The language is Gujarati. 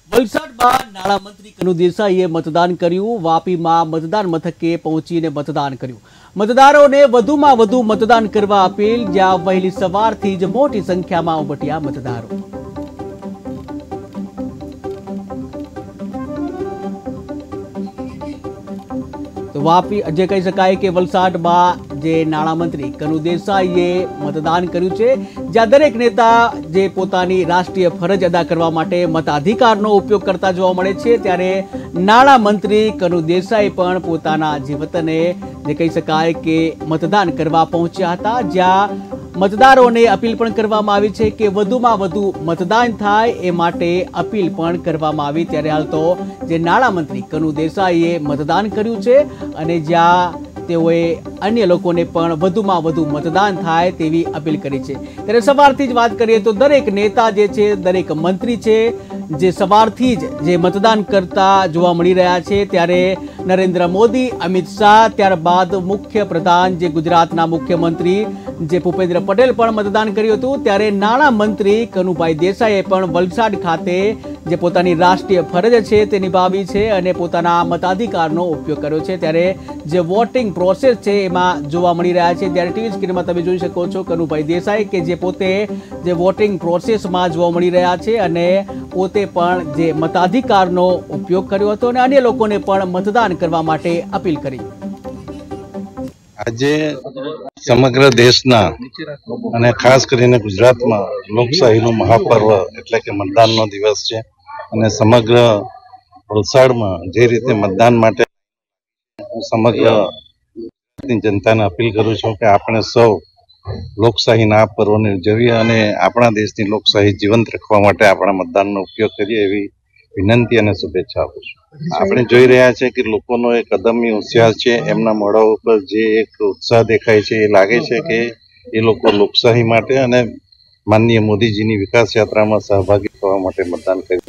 વલસાડમાં નાણામંત્રી કનુ દેસાઈએ મતદાન કર્યું। વાપીમાં મતદાન મથકે પહોંચીને મતદાન કર્યું। મતદારોને વધુમાં વધુ મતદાન કરવા અપીલ। જ્યાં વહેલી સવારથી જ મોટી સંખ્યામાં ઉમટ્યા મતદારો। તો વાપી જે કહી શકાય કે વલસાડમાં જે નાણામંત્રી કનુ દેસાઈએ મતદાન કર્યું છે, જ્યાં દરેક નેતા જે પોતાની રાષ્ટ્રીય ફરજ અદા કરવા માટે મતાધિકારનો ઉપયોગ કરતા જોવા મળે છે, ત્યારે નાણામંત્રી કનુ દેસાઈ પણ પોતાના જે વતને જે કહી શકાય કે મતદાન કરવા પહોંચ્યા હતા। જ્યાં મતદારોને અપીલ પણ કરવામાં આવી છે કે વધુમાં વધુ મતદાન થાય એ માટે અપીલ પણ કરવામાં આવી। ત્યારે હાલ તો જે નાણામંત્રી કનુ દેસાઈએ મતદાન કર્યું છે અને જ્યાં તેઓએ અન્ય લોકોને પણ વધુમાં વધુ મતદાન થાય તેવી અપીલ કરી છે। ત્યારે સવારથી જ વાત કરીએ તો દરેક નેતા જે છે, દરેક મંત્રી છે, જે સવારથી જ જે મતદાન કરતા જોવા મળી રહ્યા છે। ત્યારે નરેન્દ્ર મોદી, અમિત શાહ, ત્યારબાદ મુખ્ય પ્રધાન જે ગુજરાતના મુખ્યમંત્રી જે ભૂપેન્દ્ર પટેલ પણ મતદાન કર્યું હતું। ત્યારે નાણામંત્રી કનુભાઈ દેસાઈએ પણ વલસાડ ખાતે જે પોતાની રાષ્ટ્રીય ફરજ છે તે નિભાવી છે અને પોતાના મતાધિકારનો ઉપયોગ કર્યો છે। ત્યારે જે વોટિંગ પ્રોસેસ છે એમાં જોવા મળી રહ્યા છે। ત્યારે ટીવી સ્ક્રીનમાં તમે જોઈ શકો છો કનુભાઈ દેસાઈ કે જે પોતે જે વોટિંગ પ્રોસેસમાં જોવા મળી રહ્યા છે અને પોતે પણ જે મતાધિકારનો ઉપયોગ કર્યો હતો અને અન્ય લોકોને પણ મતદાન કરવા માટે અપીલ કરી। આજે સમગ્ર દેશના અને ખાસ કરીને ગુજરાતમાં લોકશાહીનું મહાપર્વ એટલે કે મતદાનનો દિવસ છે અને સમગ્ર વલસાડમાં જે રીતે મતદાન માટે હું સમગ્ર જનતાને અપીલ કરું છું કે આપણે સૌ લોકશાહીના આ પર્વને ઉજવીએ અને આપણા દેશની લોકશાહી જીવંત રાખવા માટે આપણા મતદાનનો ઉપયોગ કરીએ એવી વિનંતી અને શુભેચ્છા આપું છું। આપણે જોઈ રહ્યા છે કે લોકોનો એક અદમ્ય ઉત્સાહ છે, એમના મોઢા ઉપર જે એક ઉત્સાહ દેખાય છે એ લાગે છે કે એ લોકો લોકશાહી માટે અને માનનીય મોદીજીની વિકાસ યાત્રામાં સહભાગી થવા માટે મતદાન કરી